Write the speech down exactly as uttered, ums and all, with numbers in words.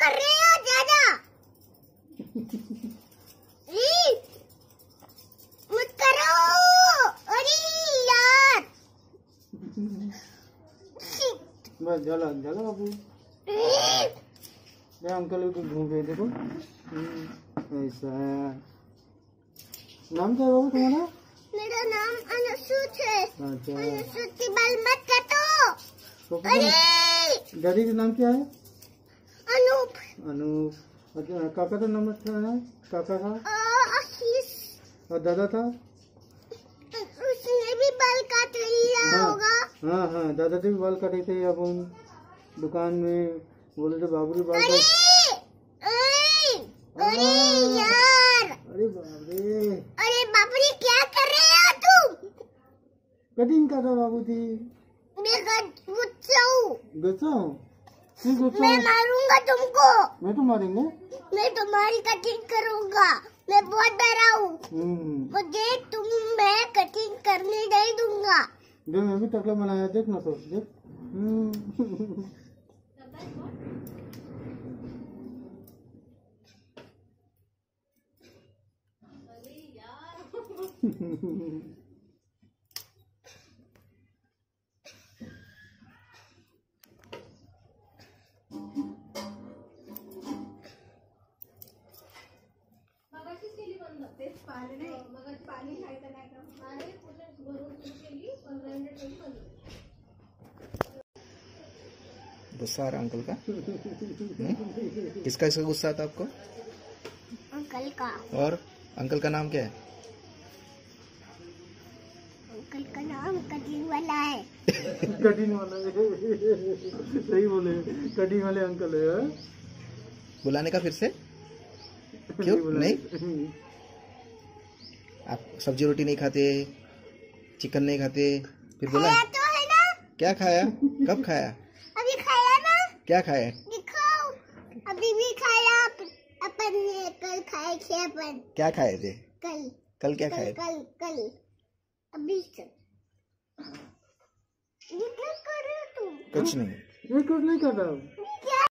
कर रहे हो ज्यादा? मत करो। अरे यार बस जला जला बाबू। ये अंकल को घूम गए देखो। ऐसा नाम क्या है बाबू तुम्हारा? मेरा नाम अनुसूत है। अच्छा अनुसूत की बाल मत काटो। अरे दादी का नाम क्या है? अनूप। अनूप। अच्छा काका का नाम क्या है? काका का आशीष। और दादा था? उसने भी बाल काट लिया हाँ, होगा। हाँ हाँ दादा से भी बाल काटे थे अपन दुकान में बोले थे बाबू के बाल अरे काट। अरे यार अरे बाप रे। अरे बाप रे क्या कर रहे हो तुम? कटिंग कर रहा बाबू थी। मैं गुस्सा हूँ। गुस्सा हूँ? क्यों गुस्सा मैं हूँ? मारूंगा तुमको। मैं तो मारेंगे। मैं तुम्हारी कटिंग करूंगा। मैं बहुत डरा हूँ। हम्म मुझे तुम मैं कटिंग करने नहीं दूंगा। देख मैं भी टकला बनाया देख ना तो देख। हम्म गुस्सा आ रहा अंकल का? किसका इसका गुस्सा आता आपको? अंकल का। और अंकल का नाम क्या है? अंकल का नाम कटिंग वाला है। कटिंग वाला है। सही बोले कटिंग वाले अंकल है। हाँ? बुलाने का फिर से? क्यों नहीं? आप सब्जी रोटी नहीं खाते, चिकन नहीं खाते, फिर बोला खाया तो है ना? क्या खाया? कब खाया? अभी खाया ना? क्या खाया? दिखाओ। अभी भी खाया। अपन ने कल खाए थे अपन। क्या खाए थे? कल कल क्या कल खाए? कल कल अभी से। ये क्या कर रहे हो तुम? कुछ नहीं। ये कुछ नहीं कर रहा हूँ।